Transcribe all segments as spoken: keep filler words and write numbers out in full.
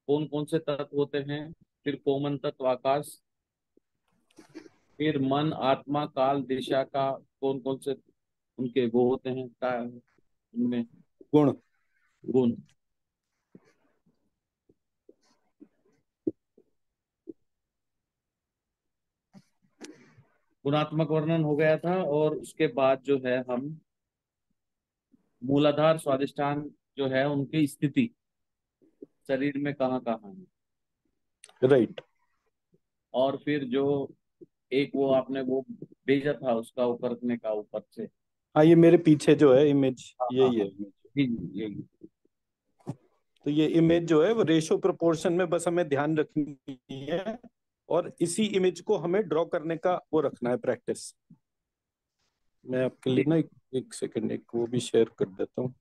कौन कौन से तत्व होते हैं, फिर कॉमन तत्व आकाश, फिर मन आत्मा काल दिशा का कौन कौन से उनके वो होते हैं का उनमें गुण। गुण। गुणात्मक वर्णन हो गया था, और उसके बाद जो है हम मूलाधार स्वादिष्ठान जो है उनकी स्थिति शरीर में कहाँ कहाँ है, राइट। और फिर जो एक वो आपने वो भेजा था उसका वो करने का ऊपर से। हाँ, ये मेरे पीछे जो है इमेज, हाँ हाँ यही है हाँ। image। जी जी यही। तो ये इमेज जो है वो रेशो प्रोपोर्शन में बस हमें ध्यान रखनी है, और इसी इमेज को हमें ड्रॉ करने का वो रखना है प्रैक्टिस। मैं आपके लिए ठीक। ना एक, एक सेकंड एक वो भी शेयर कर देता हूँ।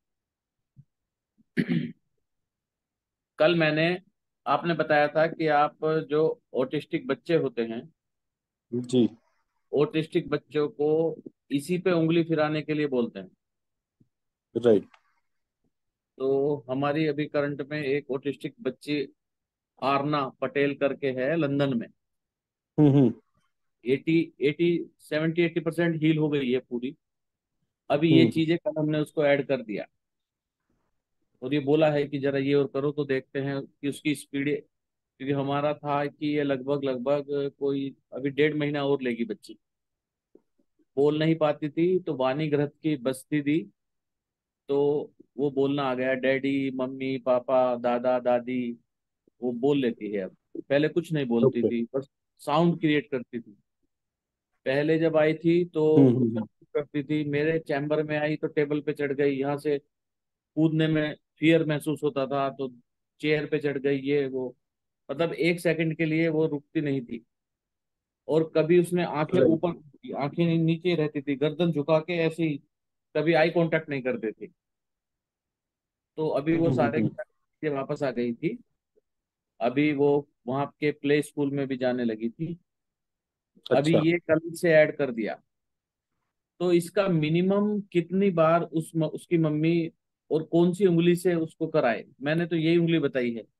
कल मैंने आपने बताया था कि आप जो ऑटिस्टिक बच्चे होते हैं, जी। ऑटिस्टिक बच्चों को इसी पे उंगली फिराने के लिए बोलते हैं। राइट। तो हमारी अभी करंट में एक ऑटिस्टिक बच्ची आरना पटेल करके है लंदन में। हम्म हम्म eighty eighty seventy eighty percent heal हो गई है पूरी। अभी ये हम्म। चीजें कल हमने उसको ऐड कर दिया, और ये बोला है कि जरा ये और करो तो देखते हैं कि उसकी स्पीड। क्योंकि हमारा था कि ये लगभग लगभग कोई अभी डेढ़ महीना और लेगी बच्ची। बोल नहीं पाती थी तो वाणी ग्रहत की बस्ती दी, तो वो बोलना आ गया, डैडी मम्मी पापा दादा दादी। वो बोल लेती है अब। पहले कुछ नहीं बोलती ओके। थी, बस साउंड क्रिएट करती थी। पहले जब आई थी तो हम्म उसमें हम्म करती थी, मेरे चैम्बर में आई तो टेबल पे चढ़ गई, यहाँ से कूदने में फियर महसूस होता था तो चेयर पे चढ़ गई, ये वो। मतलब एक सेकंड के लिए वो रुकती नहीं थी। और कभी उसने आंखें राइट। ऊपर की, आंखें नीचे रहती थी, गर्दन झुका के ऐसे ही, कभी आई कांटेक्ट नहीं करती थी। तो अभी वो हम्म हम्म सारे हम्म। के सारे चीजें वापस आ गई थी। अभी वो वहां के प्ले स्कूल में भी जाने लगी थी। अभी अच्छा। ये कल से ऐड कर दिया। तो इसका मिनिमम कितनी बार उस म, उसकी मम्मी और कौन सी उंगली से उसको कराए, मैंने तो यही उंगली बताई है।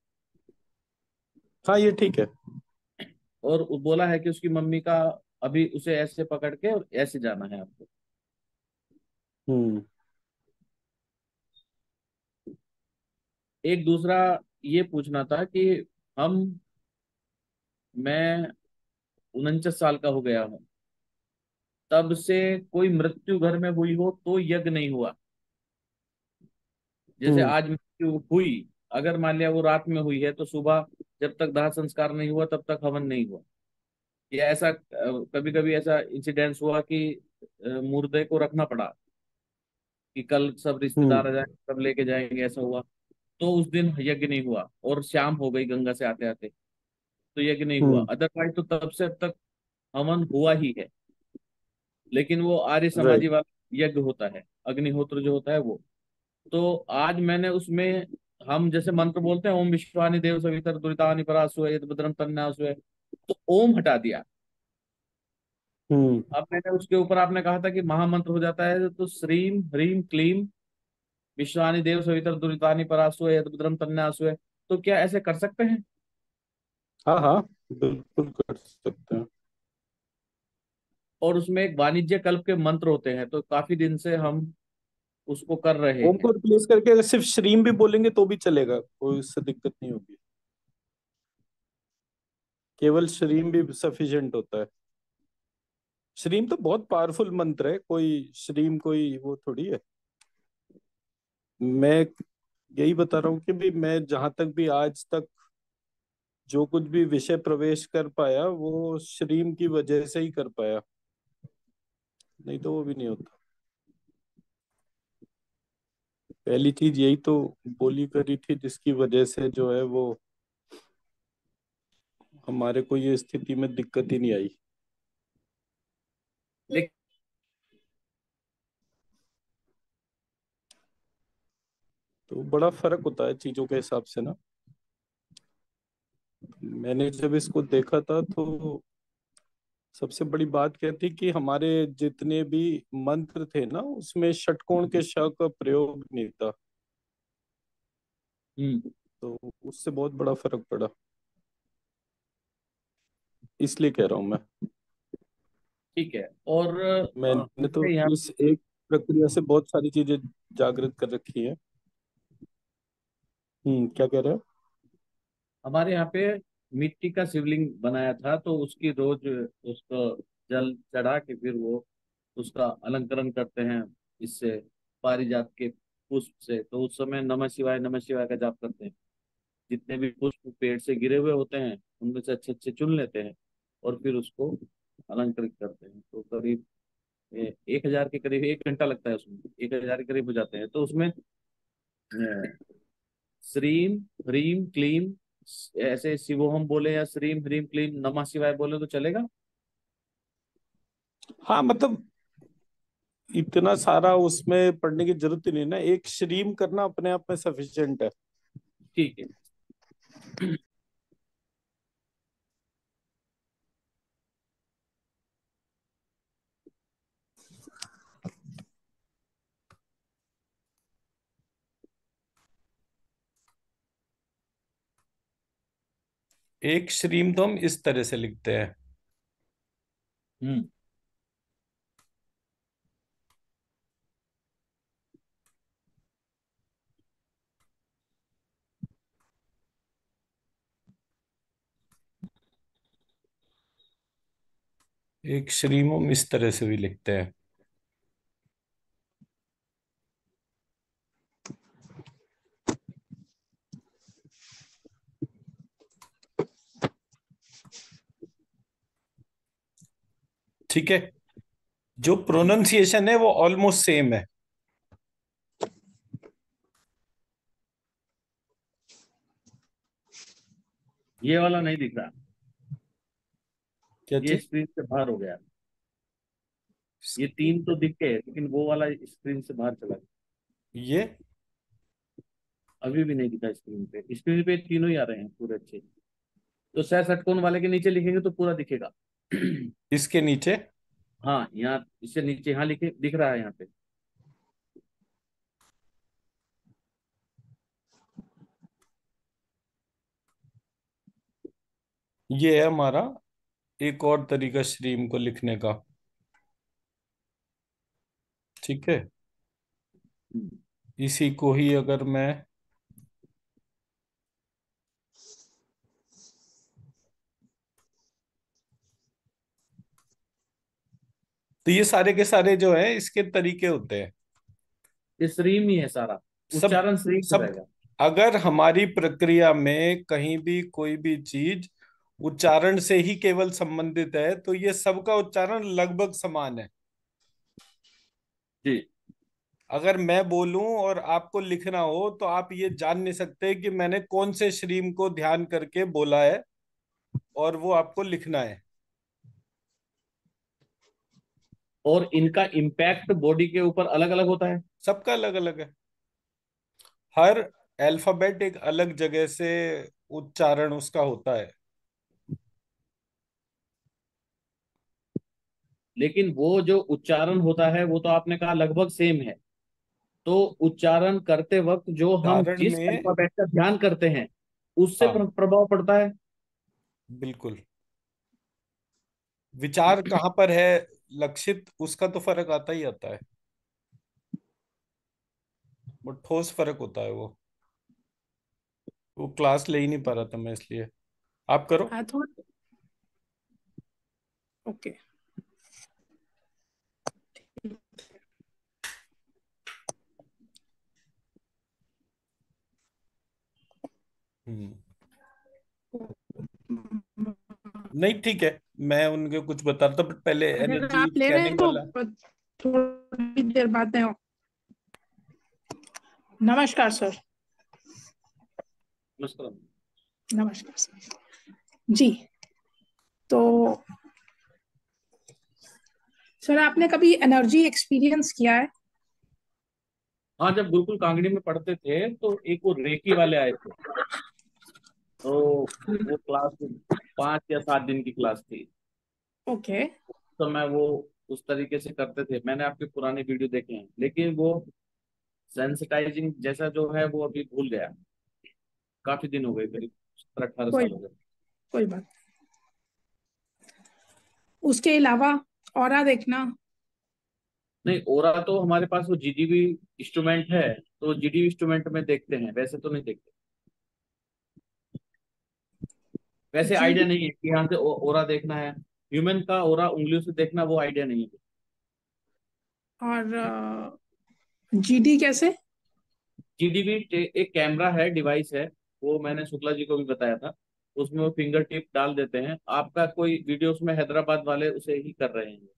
हाँ, ये ठीक है। और वो बोला है कि उसकी मम्मी का अभी उसे ऐसे पकड़ के और ऐसे जाना है आपको। हम्म एक दूसरा ये पूछना था कि हम मैं उनचास साल का हो गया हूँ, तब से कोई मृत्यु घर में हुई हो तो यज्ञ नहीं हुआ। जैसे हम्म आज मृत्यु हुई, अगर मान लिया वो रात में हुई है तो सुबह जब तक दाह संस्कार नहीं हुआ तब तक हवन नहीं हुआ। या ऐसा कभी कभी ऐसा इंसिडेंस हुआ कि अ, मुर्दे को रखना पड़ा कि कल सब रिश्तेदार आ हम्म जाएंगे, सब लेके जाएंगे, ऐसा हुआ। तो उस दिन यज्ञ नहीं हुआ, और शाम हो गई गंगा से आते आते, तो यज्ञ नहीं हुआ। हम्म। अदरवाइज तो तब से अब तक हवन हुआ ही है। लेकिन वो आर्य समाजी राइट। वाला यज्ञ होता है, अग्निहोत्र जो होता है वो। तो आज मैंने उसमें, हम जैसे मंत्र बोलते हैं, ओम विश्वानि देव सवितर दुरितानि परासु यद भद्रम तन्नासु है, तो ओम हटा दिया। हम्म। अब मैंने उसके ऊपर आपने कहा था कि महामंत्र हो जाता है, तो श्रीम ह्रीम क्लीम विश्वानि देव सवितर दुरितानि परासु यद भद्रम तन्नासु है। तो क्या ऐसे कर सकते हैं? हाँ हाँ, बिल्कुल कर सकते हैं। और उसमें एक वाणिज्य कल्प के मंत्र होते हैं, तो काफी दिन से हम उसको कर रहे ओम हैं। को रिप्लेस करके अगर सिर्फ श्रीम भी बोलेंगे तो भी चलेगा, कोई उससे दिक्कत नहीं होगी। केवल श्रीम भी सफिशिएंट होता है। श्रीम तो बहुत पावरफुल मंत्र है, कोई श्रीम कोई वो थोड़ी है। मैं यही बता रहा हूँ कि भी मैं जहां तक भी आज तक जो कुछ भी विषय प्रवेश कर पाया वो श्रीम की वजह से ही कर पाया, नहीं तो वो भी नहीं होता। पहली चीज यही तो बोली करी थी जिसकी वजह से जो है वो हमारे को ये स्थिति में दिक्कत ही नहीं आई। लेकिन तो बड़ा फर्क होता है चीजों के हिसाब से ना। मैंने जब इसको देखा था तो सबसे बड़ी बात क्या थी कि हमारे जितने भी मंत्र थे ना उसमें षटकोण के श का प्रयोग नहीं था। हम्म तो उससे बहुत बड़ा फर्क पड़ा, इसलिए कह रहा हूँ मैं। ठीक है। और अ, मैंने तो हमारे यहाँ इस एक प्रक्रिया से बहुत सारी चीजें जागृत कर रखी है। हम्म, क्या कह रहे हो? हमारे यहाँ पे मिट्टी का शिवलिंग बनाया था, तो उसकी रोज उसको जल चढ़ा के फिर वो उसका अलंकरण करते हैं इससे, पारिजात के पुष्प से। तो उस समय नमः शिवाय नमः शिवाय का जाप करते हैं। जितने भी पुष्प पेड़ से गिरे हुए होते हैं उनमें से अच्छे अच्छे चुन लेते हैं और फिर उसको अलंकृत करते हैं। तो करीब ए- एक हजार के करीब एक घंटा लगता है उसमें, एक हजार के करीब हो जाते हैं। तो उसमें अ, श्रीम ह्रीम क्लीम, ऐसे शिवोहम बोले या श्रीम ह्रीम क्लीम नमः शिवाय बोले तो चलेगा। हाँ, मतलब इतना सारा उसमें पढ़ने की जरूरत ही नहीं ना, एक श्रीम करना अपने आप में सफिशिएंट है। ठीक है। एक श्रीम तो हम इस तरह से लिखते हैं। हम्म। एक श्रीम हम इस तरह से भी लिखते हैं। ठीक है, जो प्रोनाउंसिएशन है वो ऑलमोस्ट सेम है। ये वाला नहीं दिख रहा, क्या ये चीज? स्क्रीन से बाहर हो गया। ये तीन तो दिख गए लेकिन वो वाला स्क्रीन से बाहर चला गया। ये अभी भी नहीं दिखा स्क्रीन पे, स्क्रीन पे तीनों ही आ रहे हैं पूरे अच्छे। तो सह षटकोण वाले के नीचे लिखेंगे तो पूरा दिखेगा। इसके नीचे? हाँ, यहाँ इससे नीचे यहाँ लिखे दिख रहा है यहाँ पे। ये है हमारा एक और तरीका श्रीम को लिखने का। ठीक है, हम्म। इसी को ही अगर मैं, तो ये सारे के सारे जो है इसके तरीके होते हैं। ये श्रीम ही है सारा, सब उच्चारण श्रीम से सब रहेगा। अगर हमारी प्रक्रिया में कहीं भी कोई भी चीज उच्चारण से ही केवल संबंधित है तो ये सबका उच्चारण लगभग समान है। जी। अगर मैं बोलूं और आपको लिखना हो तो आप ये जान नहीं सकते कि मैंने कौन से श्रीम को ध्यान करके बोला है, और वो आपको लिखना है। और इनका इम्पैक्ट बॉडी के ऊपर अलग अलग होता है। सबका अलग अलग है। हर अल्फाबेट एक अलग जगह से उच्चारण उसका होता है। लेकिन वो जो उच्चारण होता है वो तो आपने कहा लगभग सेम है। तो उच्चारण करते वक्त जो हम उच्चारण जिस में अल्फाबेट का ध्यान करते हैं उससे हाँ, प्र- प्रभाव पड़ता है। बिल्कुल। विचार कहाँ पर है लक्षित, उसका तो फर्क आता ही आता है। वो ठोस फर्क होता है वो वो क्लास ले ही नहीं पा रहा था मैं, इसलिए आप करो। हाँ थोड़ा। ओके। हम्म। नहीं, ठीक है, मैं उनके कुछ बता रहा था बट पहले अगर एनर्जी आप ले रहे हैं स्कैनिंग वाला। तो थोड़ी देर बाद में। नमस्कार सर। नमस्कार। नमस्कार सर। जी। तो सर आपने कभी एनर्जी एक्सपीरियंस किया है? हाँ, जब गुरुकुल कांगड़ी में पढ़ते थे तो एक वो रेकी वाले आए थे। तो वो क्लास पाँच या सात दिन की क्लास थी। ओके। तो मैं वो उस तरीके से करते थे। मैंने आपके पुराने वीडियो देखे हैं लेकिन वो सेंसिटाइजिंग जैसा जो है वो अभी भूल गया। काफी दिन हो गए, करीब सत्रह अठारह कोई साल हो गए। कोई बात। उसके अलावा ऑरा देखना। नहीं, ओरा तो हमारे पास वो जीडीवी इंस्ट्रूमेंट है, तो जीडीवी इंस्ट्रूमेंट में देखते हैं, वैसे तो नहीं देखते। वैसे आइडिया जीडी नहीं है कि यहाँ से ओ- ओरा देखना है। ह्यूमन का ओरा उंगलियों से देखना, वो आइडिया नहीं है। और जीडी कैसे? जीडीवी एक कैमरा है, डिवाइस है, वो मैंने शुक्ला जी को भी बताया था। उसमें वो फिंगर टिप डाल देते हैं, आपका कोई वीडियो उसमें हैदराबाद वाले उसे ही कर रहे हैं।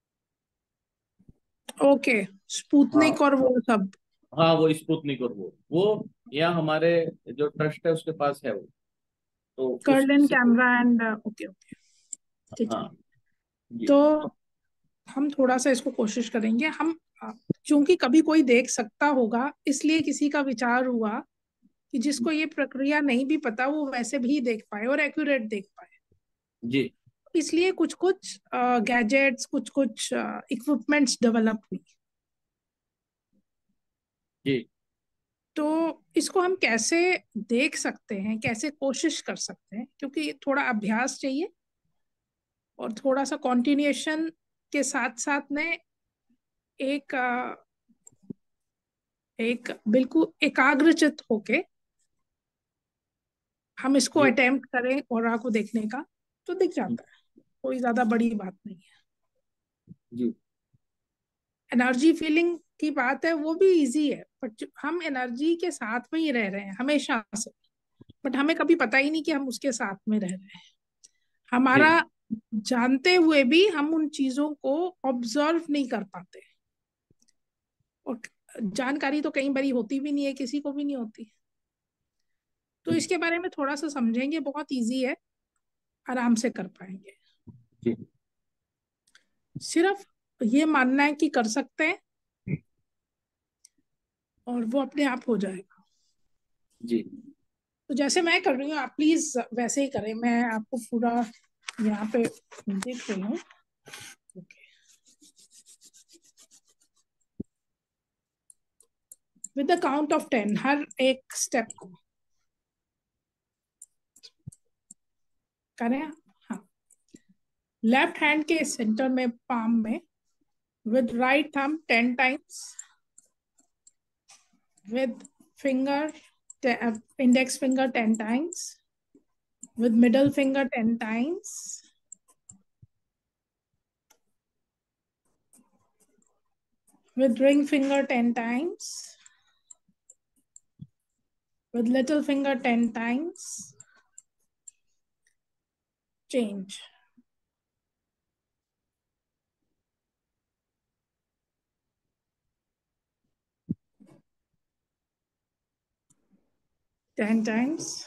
ओके, स्पुतनिक हाँ। और वो सब। हाँ, वो स्पुतनिक और वो वो यहाँ हमारे जो ट्रस्ट है उसके पास है वो। तो कर्लिन उससे। कैमरा एंड ओके ओके, ठीक है। हाँ जी। तो हम थोड़ा सा इसको कोशिश करेंगे हम, अ, क्योंकि कभी कोई देख सकता होगा, इसलिए किसी का विचार हुआ कि जिसको ये प्रक्रिया नहीं भी पता वो वैसे भी देख पाए और एक्यूरेट देख पाए। जी। इसलिए कुछ कुछ गैजेट्स, कुछ कुछ इक्विपमेंट्स डेवलप हुई। जी। तो इसको हम कैसे देख सकते हैं, कैसे कोशिश कर सकते हैं, क्योंकि थोड़ा अभ्यास चाहिए और थोड़ा सा कॉन्टिन्यूएशन के साथ साथ में एक अ, एक बिल्कुल एकाग्रचित होके हम इसको जी। अटेम्प्ट करें और को देखने का, तो दिख जाता है। कोई ज्यादा बड़ी बात नहीं है। जी। एनर्जी फीलिंग की बात है, वो भी इजी है, बट हम एनर्जी के साथ में ही रह रहे हैं हमेशा से, बट हमें कभी पता ही नहीं कि हम उसके साथ में रह रहे हैं। जी। हमारा जानते हुए भी हम उन चीजों को ऑब्जर्व नहीं कर पाते। और जानकारी तो कई बारी होती भी नहीं है, किसी को भी नहीं होती। तो इसके बारे में थोड़ा सा समझेंगे, बहुत इजी है, आराम से कर पाएंगे। जी। सिर्फ ये मानना है कि कर सकते हैं और वो अपने आप हो जाएगा। जी। तो जैसे मैं कर रही हूँ, आप प्लीज वैसे ही करें। मैं आपको पूरा यहाँ पे देख रही हूँ। With the count of ten, हर एक स्टेप को करें। हाँ, लेफ्ट हैंड के सेंटर में, पाम में, with right thumb ten times, with finger, uh, index finger ten times, with middle finger ten times, with ring finger ten times, with little finger ten times. Change. ten times.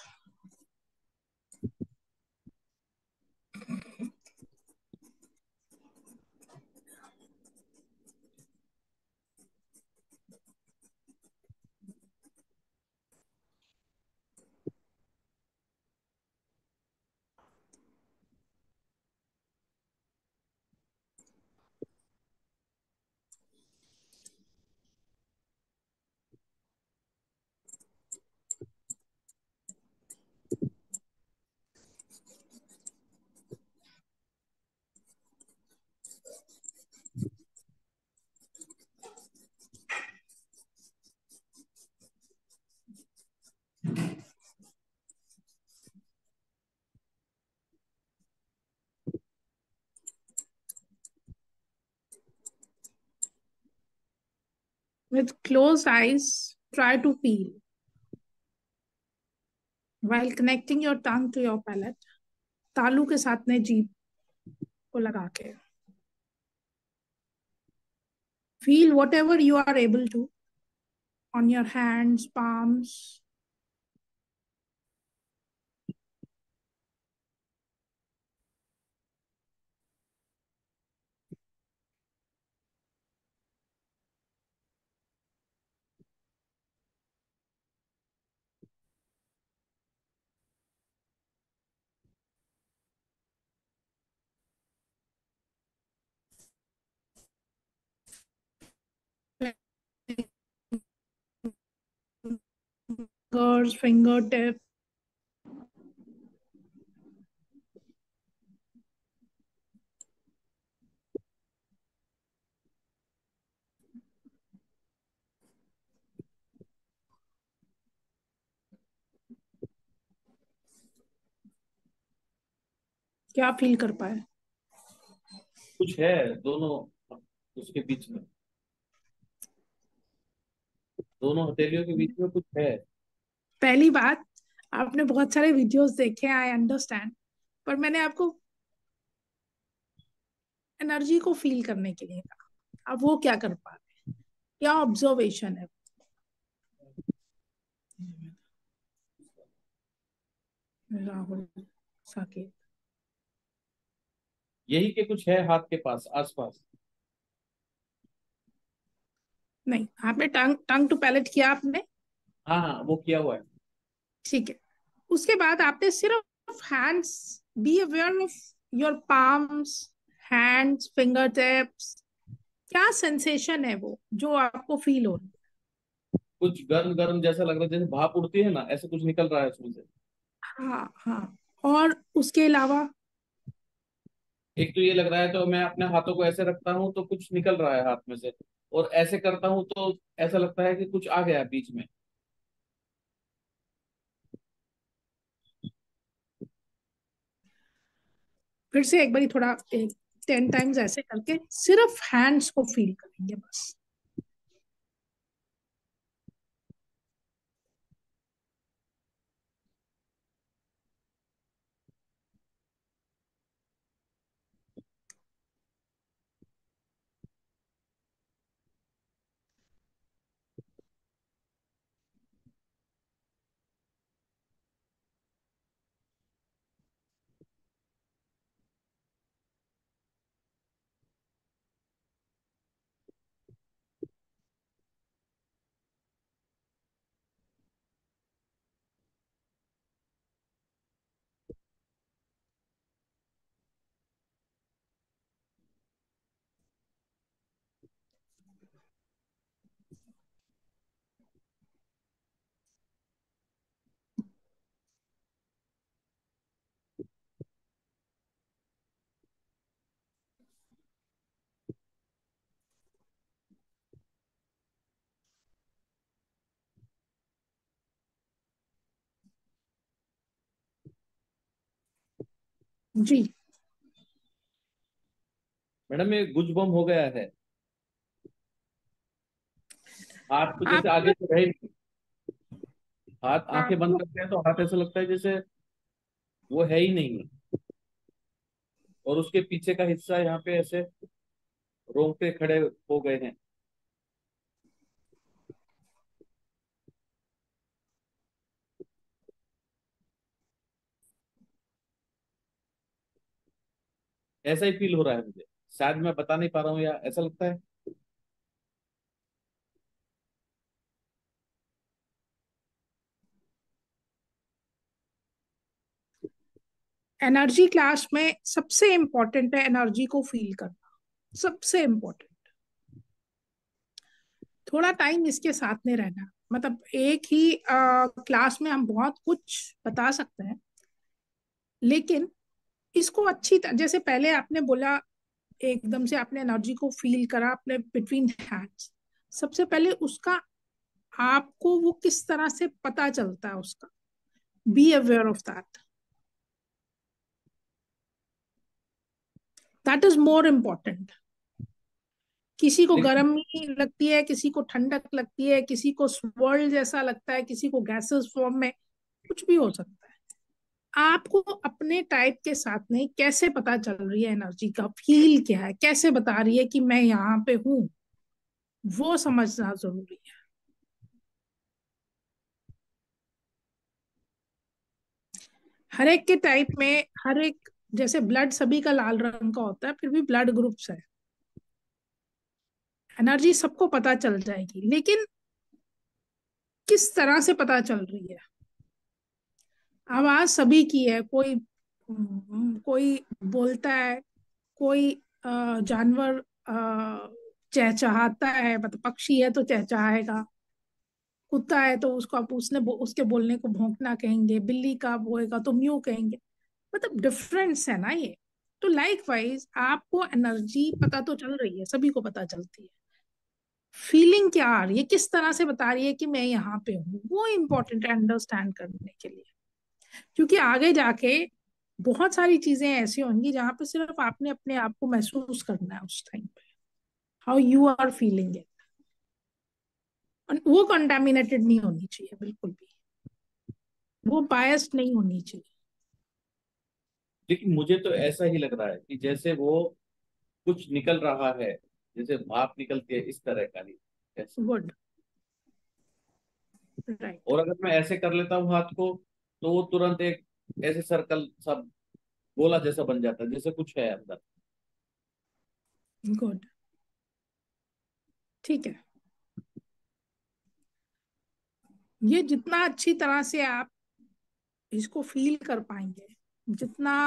With closed eyes, try to feel while connecting your tongue to your palate. तालू के साथ में जीभ को लगा के feel whatever you are able to on your hands, palms. Fingers, fingertips, क्या feel कर पाए? कुछ है दोनों उसके बीच में, दोनों हथेलियों के बीच में कुछ है। पहली बात, आपने बहुत सारे वीडियोस देखे, आई अंडरस्टैंड, पर मैंने आपको एनर्जी को फील करने के लिए कहा। आप वो क्या कर पा रहे हैं? क्या ऑब्जर्वेशन है? राहुल साकेत। यही के कुछ है हाथ के पास आसपास। नहीं, आपने टंग टंग टू पैलेट किया आपने। हाँ हाँ वो किया हुआ है। ठीक है। उसके बाद आपने सिर्फ hands, be aware of your palms, hands, finger tips. क्या सेंसेशन है वो जो आपको फील हो रही कुछ गर्म गर्म जैसा लग रहा है, जैसे भाप उड़ती है ना, ऐसे कुछ निकल रहा है उसमें से। है? हाँ हाँ। और उसके अलावा? एक तो ये लग रहा है, तो मैं अपने हाथों को ऐसे रखता हूँ तो कुछ निकल रहा है हाथ में से, और ऐसे करता हूँ तो ऐसा लगता है कि कुछ आ गया बीच में। फिर से एक बारी थोड़ा, एक टेन टाइम्स ऐसे करके सिर्फ हैंड्स को फील करेंगे बस। जी। मैडम ये गुज बम हो गया है। हाथ तो जैसे आप आगे से रहे नहीं। हाथ, आंखें बंद आपको करते हैं तो हाथ ऐसा लगता है जैसे वो है ही नहीं है। और उसके पीछे का हिस्सा यहाँ पे ऐसे रोंगटे खड़े हो गए हैं। ऐसा ही फील हो रहा है मुझे, शायद मैं बता नहीं पा रहा हूँ या ऐसा लगता है। एनर्जी क्लास में सबसे इंपॉर्टेंट है एनर्जी को फील करना, सबसे इंपॉर्टेंट। थोड़ा टाइम इसके साथ में रहना, मतलब एक ही क्लास में हम बहुत कुछ बता सकते हैं, लेकिन इसको अच्छी तरह, जैसे पहले आपने बोला, एकदम से आपने एनर्जी को फील करा अपने बिटवीन हैंड्स। सबसे पहले उसका आपको वो किस तरह से पता चलता है उसका, be aware of that. That is more important. किसी को लेकिन गर्मी लगती है, किसी को ठंडक लगती है, किसी को स्वर्ल जैसा लगता है, किसी को गैसेस फॉर्म में, कुछ भी हो सकता है। आपको अपने टाइप के साथ में कैसे पता चल रही है, एनर्जी का फील क्या है, कैसे बता रही है कि मैं यहाँ पे हूँ, वो समझना जरूरी है। हर एक के टाइप में, हर एक, जैसे ब्लड सभी का लाल रंग का होता है, फिर भी ब्लड ग्रुप्स है। एनर्जी सबको पता चल जाएगी, लेकिन किस तरह से पता चल रही है। आवाज सभी की है, कोई कोई बोलता है, कोई अ, जानवर अ, चहचहाता है, मतलब पक्षी है तो चहचहाएगा, कुत्ता है तो उसको आप उसने उसके बोलने को भौंकना कहेंगे, बिल्ली का बोएगा तो म्यू कहेंगे। मतलब डिफरेंस है ना ये। तो लाइक वाइज आपको एनर्जी पता तो चल रही है, सभी को पता चलती है। फीलिंग क्या आ रही है, किस तरह से बता रही है कि मैं यहाँ पे हूँ, वो इम्पोर्टेंट है अंडरस्टैंड करने के लिए। क्योंकि आगे जाके बहुत सारी चीजें ऐसी होंगी जहां पे सिर्फ आपने अपने आप को महसूस करना है उस टाइम पे, how you are feeling it. वो कंटामिनेटेड नहीं होनी चाहिए बिल्कुल भी, वो बायस्ड नहीं होनी चाहिए। लेकिन मुझे तो ऐसा ही लग रहा है कि जैसे वो कुछ निकल रहा है, जैसे भाप निकलती है, इस तरह का नहीं ऐसे। गुड, राइट, और अगर मैं ऐसे कर लेता हूँ हाथ को, तो वो तुरंत एक ऐसे सर्कल सा, गोला जैसा बन जाता है, जैसे कुछ है अंदर। गुड, ठीक है। ये जितना अच्छी तरह से आप इसको फील कर पाएंगे, जितना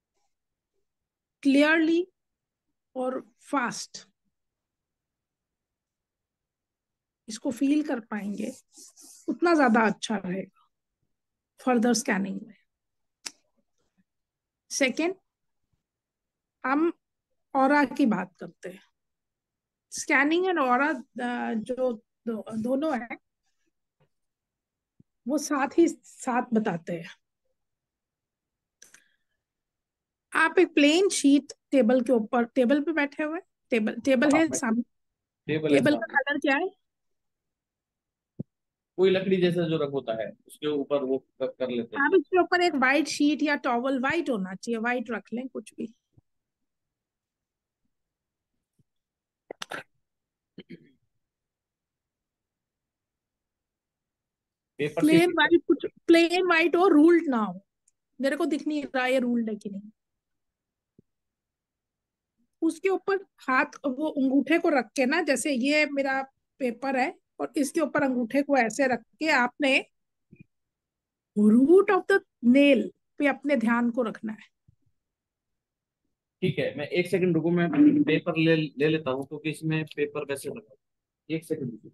क्लियरली और फास्ट इसको फील कर पाएंगे, उतना ज्यादा अच्छा रहेगा फर्दर स्कैनिंग में। सेकेंड, हम ऑरा की बात करते हैं। स्कैनिंग एंड ऑरा जो दो, दोनों है, वो साथ ही साथ बताते हैं। आप एक प्लेन शीट टेबल के ऊपर, टेबल पे बैठे हुए, टेबल टेबल हाँ, है मैं सामने, टेबल है टेबल का सामने। कलर क्या है? कोई लकड़ी जैसा जो रंग होता है उसके ऊपर वो कर, कर लेते हैं। आप इसके ऊपर एक वाइट शीट या टॉवल, वाइट होना चाहिए, वाइट रख लें कुछ भी। पेपर से प्लेन सीखा। वाइट, कुछ प्लेन वाइट हो, रूल्ड ना हो। मेरे को दिख नहीं रहा ये रूल्ड है कि नहीं। उसके ऊपर हाथ, वो अंगूठे को रख के ना, जैसे ये मेरा पेपर है और इसके ऊपर अंगूठे को ऐसे रख के आपने रूट ऑफ द नेल पे अपने ध्यान को रखना है। ठीक है, मैं एक सेकंड रुको, मैं पेपर ले ले लेता हूँ, क्योंकि इसमें पेपर वैसे लगा। एक सेकंड रुको।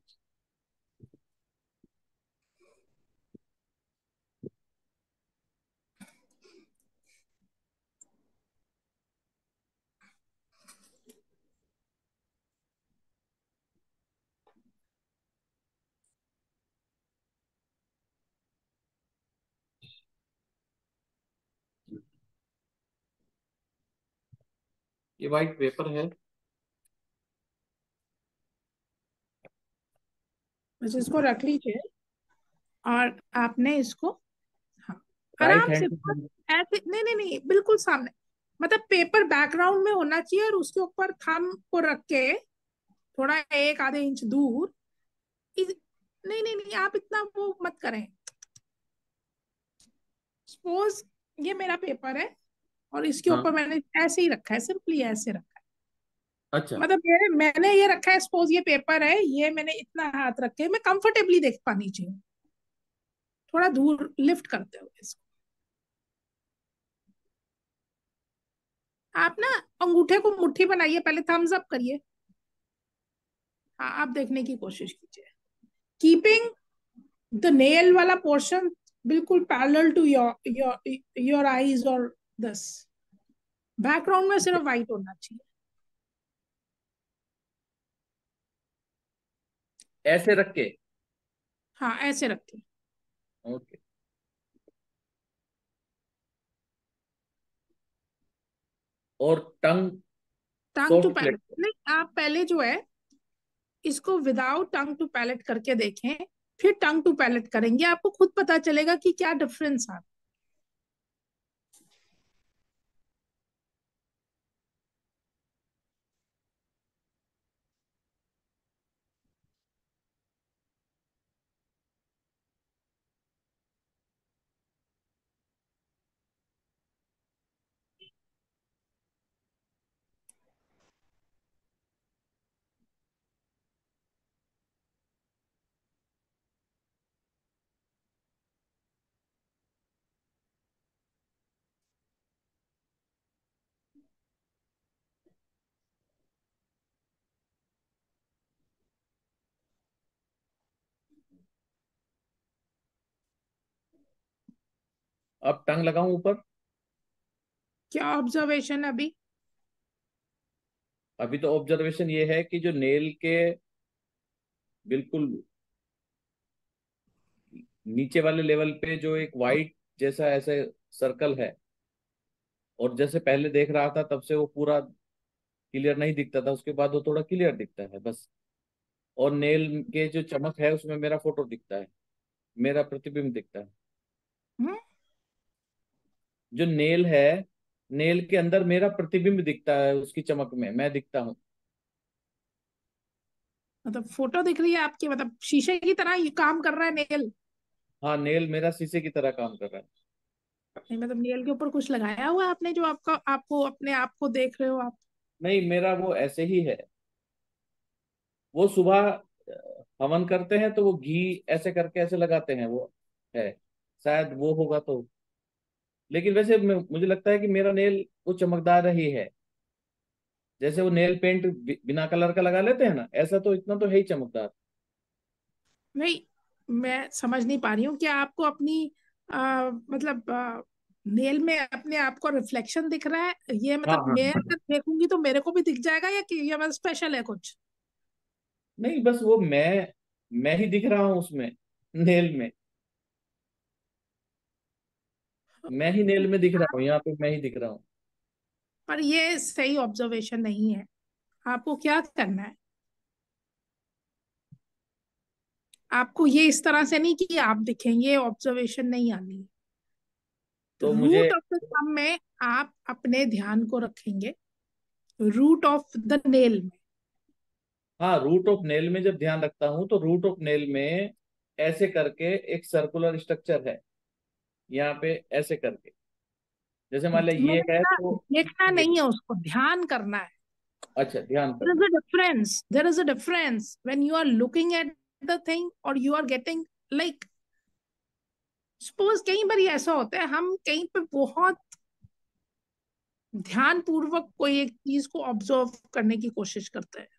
ये वाइट पेपर है। बस इसको रख लीजिए और आपने इसको, हाँ, राइट आराम से, हैंड बहुत से। ऐसे, नहीं नहीं नहीं, बिल्कुल सामने, मतलब पेपर बैकग्राउंड में होना चाहिए और उसके ऊपर थंब को रख के थोड़ा एक आधे इंच दूर। इस, नहीं नहीं नहीं, आप इतना वो मत करें। सपोज ये मेरा पेपर है और इसके ऊपर हाँ। मैंने ऐसे ही रखा है, सिंपली ऐसे रखा है। अच्छा। मतलब ये मैंने ये रखा है, सपोज ये पेपर है, ये मैंने इतना हाथ रख के, मैं कंफर्टेबली देख पानी चाहिए, थोड़ा दूर लिफ्ट करते हुए इसको। आप ना अंगूठे को मुट्ठी बनाइए, पहले थम्स अप करिए। हाँ, आप देखने की कोशिश कीजिए, कीपिंग द नेल वाला पोर्शन बिल्कुल parallel to your your your eyes और दिस, बैकग्राउंड में सिर्फ वाइट होना चाहिए। ऐसे रख के। हाँ, ऐसे रखिए। ओके। और tongue tongue to soft plate palate पे। नहीं, आप पहले जो है इसको विदाउट टंग टू पैलेट करके देखें, फिर टंग टू पैलेट करेंगे, आपको खुद पता चलेगा कि क्या डिफरेंस है। अब टंग लगाऊं ऊपर। क्या ऑब्जर्वेशन अभी? अभी तो ऑब्जर्वेशन ये है कि जो नेल के बिल्कुल नीचे वाले लेवल पे जो एक वाइट जैसा ऐसे सर्कल है, और जैसे पहले देख रहा था तब से वो पूरा क्लियर नहीं दिखता था, उसके बाद वो थोड़ा क्लियर दिखता है बस। और नेल के जो चमक है उसमें मेरा फोटो दिखता है, मेरा प्रतिबिंब दिखता है। हम्म। जो नेल है, नेल के अंदर मेरा प्रतिबिंब दिखता है, उसकी चमक में मैं दिखता हूँ। मतलब फोटो दिख रही है आपकी, मतलब शीशे की तरह ये काम कर रहा है नेल? हाँ, नेल मेरा शीशे की तरह काम कर रहा है। नहीं, मतलब नेल के ऊपर कुछ लगाया हुआ है आपने, जो आपका आपको अपने आप को देख रहे हो आप? नहीं, मेरा वो ऐसे ही है। वो सुबह अ, हवन करते हैं तो वो घी ऐसे करके ऐसे लगाते हैं, वो है, शायद वो होगा तो। लेकिन वैसे मैं- मुझे लगता है कि मेरा नेल वो चमकदार ही है। जैसे वो नेल पेंट बि- बिना कलर का लगा लेते हैं ना, ऐसा तो इतना तो है ही चमकदार। नहीं, मैं समझ नहीं पा रही हूँ कि आपको अपनी आ, मतलब आ, नेल में अपने आप को रिफ्लेक्शन दिख रहा है ये, हाँ मतलब हाँ मैं हाँ। अगर देखूंगी तो मेरे को भी दिख जाएगा, या कि ये बस स्पेशल है कुछ? नहीं, बस वो मैं मैं ही दिख रहा हूँ उसमें, नेल में। मैं ही नेल में दिख रहा हूँ, यहाँ पे मैं ही दिख रहा हूँ। पर ये सही ऑब्जर्वेशन नहीं है। आपको क्या करना है, आपको ये इस तरह से नहीं कि आप दिखेंगे, ऑब्जर्वेशन नहीं आनी है। तो मुझे, रूट ऑफ द सम में आप अपने ध्यान को रखेंगे, रूट ऑफ द नेल में। हाँ, रूट ऑफ नेल में जब ध्यान रखता हूँ तो रूट ऑफ नेल में ऐसे करके एक सर्कुलर स्ट्रक्चर है, यहाँ पे ऐसे करके। जैसे मान लिया ये है देखना, तो देखना ये, नहीं है उसको, ध्यान करना है। अच्छा ध्यान There is करना। a difference. There is a difference when you are looking at the thing or you are getting like, suppose कई बार ऐसा होता है हम कहीं पे बहुत ध्यान पूर्वक कोई एक चीज को ऑब्जर्व करने की कोशिश करते हैं,